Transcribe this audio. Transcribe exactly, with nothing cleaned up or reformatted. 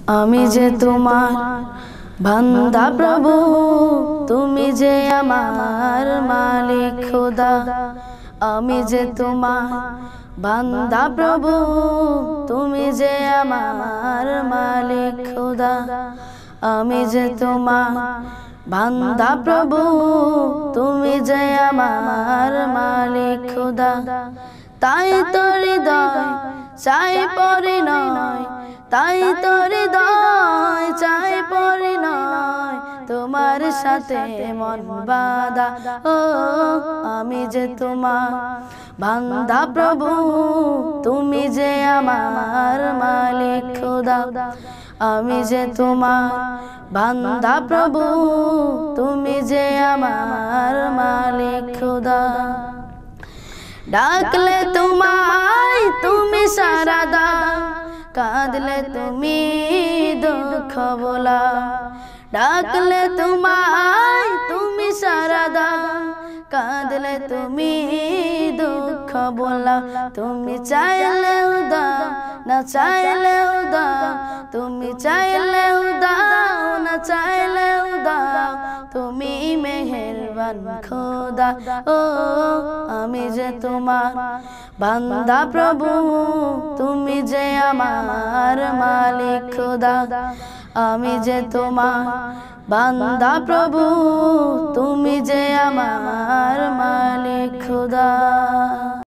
আমি যে তোমার বান্দা প্রভু, তুমি যে আমার মালিক খোদা। আমি যে তোমার বান্দা প্রভু, তুমি যে আমার মালিক খোদা। আমি যে তোমার বান্দা প্রভু, তুমি যে আমার মালিক খোদা। তাই তো হৃদয় চাই পরিণয়, তাই তো হৃদয় চাই পরিণয়, তোমার সাথে মন বাঁধা। ও আমি যে তোমার বান্দা প্রভু, তুমি যে আমার মালিক খোদা। আমি যে তোমার বান্দা প্রভু, তুমি যে আমার মালিক খোদা। ডাকলে তোমায় তুমি সাড়া দাও, কাঁদলে তুমি দুঃখ ভোলা। ডাকলে তোমায় তুমি সাড়া দাও, কাঁদলে তুমি দুঃখ ভোলা। তুমি চাইলেও দাও, না চাইলেও দাও, তুমি চাইলেও দাও, না চাইলেও দাও, তুমি মেহেরবান খোদা। ও আমি যে তোমার বান্দা প্রভু, তুমি যে আমার মালিক খোদা। আমি যে তোমার বান্দা প্রভু, তুমি যে আমার মালিক খোদা।